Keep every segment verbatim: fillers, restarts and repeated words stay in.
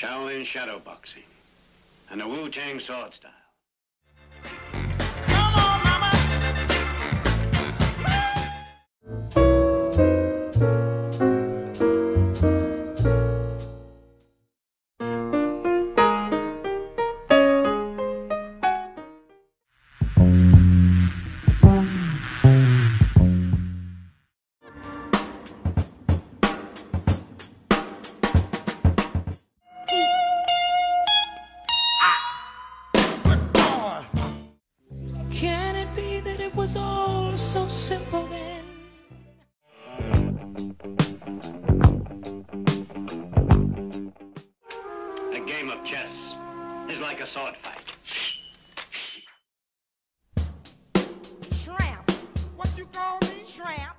Shaolin shadow boxing and the Wu-Tang sword style. Come on, mama. Can it be that it was all so simple then? A game of chess is like a sword fight. Tramp. What you call me? Tramp.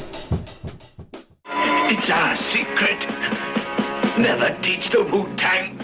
It's our secret. Never teach the Wu-Tang